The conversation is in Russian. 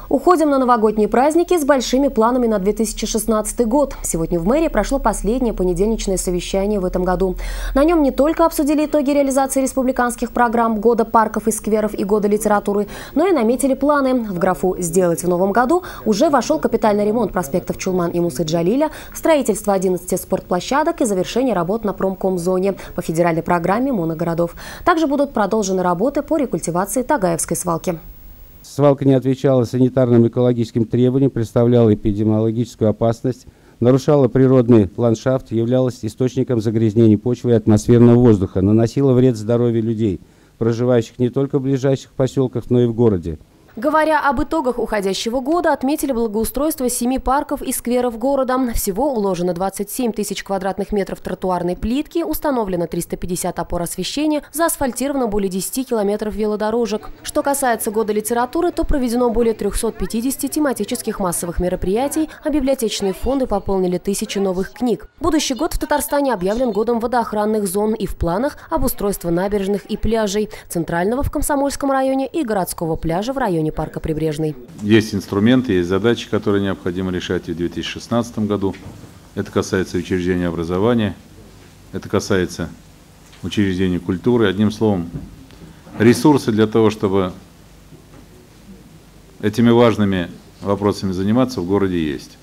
Уходим на новогодние праздники с большими планами на 2016 год. Сегодня в мэрии прошло последнее понедельничное совещание в этом году. На нем не только обсудили итоги реализации республиканских программ «Года парков и скверов» и «Года литературы», но и наметили планы. В графу «Сделать в новом году» уже вошел капитальный ремонт проспектов Чулман и Мусы Джалиля, строительство 11 спортплощадок и завершение работ на промкомзоне по федеральной программе моногородов. Также будут продолжены работы по рекультивации Тагаевской свалки. Свалка не отвечала санитарным и экологическим требованиям, представляла эпидемиологическую опасность, нарушала природный ландшафт, являлась источником загрязнений почвы и атмосферного воздуха, наносила вред здоровью людей, проживающих не только в ближайших поселках, но и в городе. Говоря об итогах уходящего года, отметили благоустройство 7 парков и скверов города. Всего уложено 27 тысяч квадратных метров тротуарной плитки, установлено 350 опор освещения, заасфальтировано более 10 километров велодорожек. Что касается года литературы, то проведено более 350 тематических массовых мероприятий, а библиотечные фонды пополнили тысячи новых книг. Будущий год в Татарстане объявлен годом водоохранных зон и в планах обустройства набережных и пляжей, центрального в Комсомольском районе и городского пляжа в районе парка Прибрежный. Есть инструменты, есть задачи, которые необходимо решать и в 2016 году. Это касается учреждений образования, это касается учреждений культуры. Одним словом, ресурсы для того, чтобы этими важными вопросами заниматься, в городе есть.